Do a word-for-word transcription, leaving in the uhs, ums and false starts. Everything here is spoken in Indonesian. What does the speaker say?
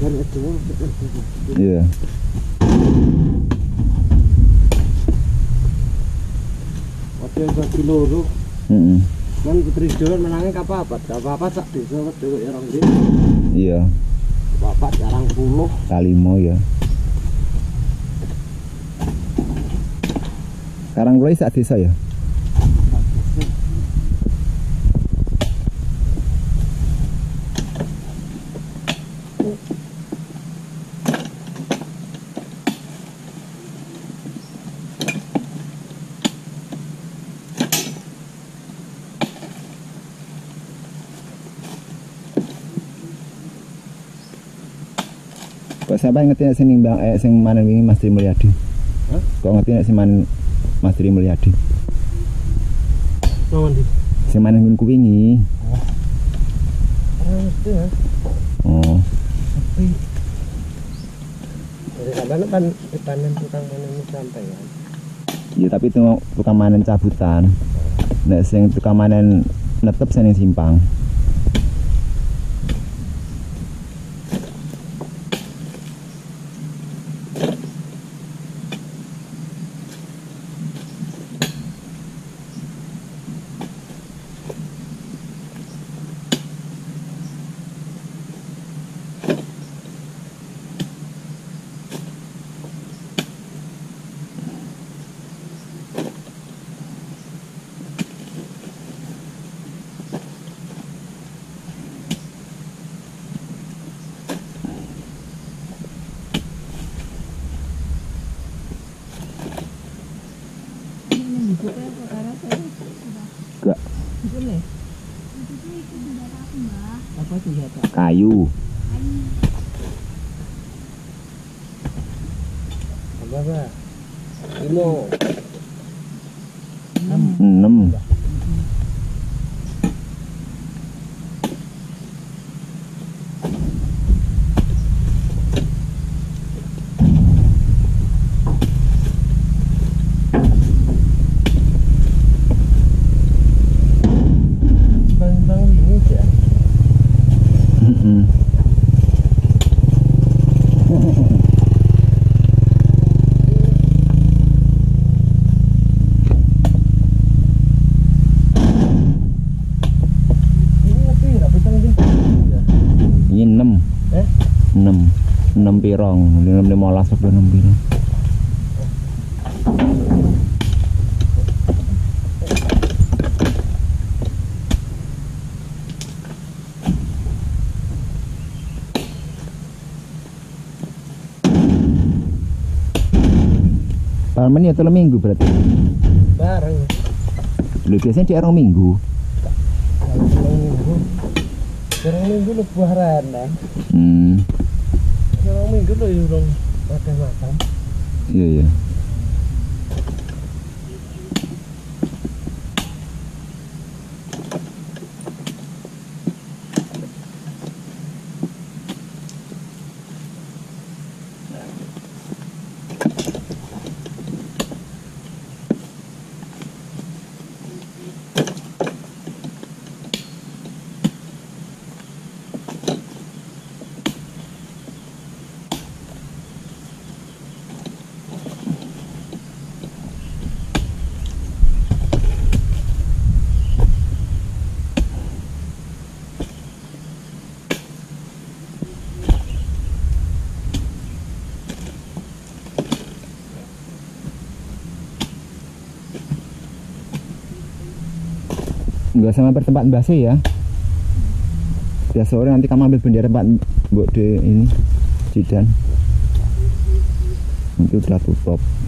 Iya. Waduh bagi loro. Heeh. Man putri dhewe menange kapapat, kapapat sak desa dhewe orang iki. Iya. Bapak jarang puluh. Kalimo ya. Karang Roy sak desa ya. Kok siapa yang ngerti nek sing nimbang eh sing manen wingi Mas Tri Mulyadi? Hah? Kok ngerti nek sing manen Mas Tri Mulyadi? Nawan di. Sing manen nggon ku wingi. Ora mesti ya. Oh. Tapi dari kadang kan panen tukang panen sampai kan. Iya tapi itu tukang manen cabutan. Nek sing tukang manen netep sing ning simpang. Enggak. Apa senjata? Kayu. Apa apa? Limo. enam. Bang-bang ini aja. Heeh. Ini enam. Eh? enam. enam pirong, enam limolas apa enam pirong. Palmen ya telur minggu berarti. Bareng. Lu biasanya di orang minggu. Kalau pulang minggu, jarang minggu lu buaran lah. Hmm. Jarang minggu lu urung makan makan. Iya iya. Enggak sama tempat bakso ya. Ya sore nanti kamu ambil bendera tempat buat di ini Cidan. Itu udah tutup.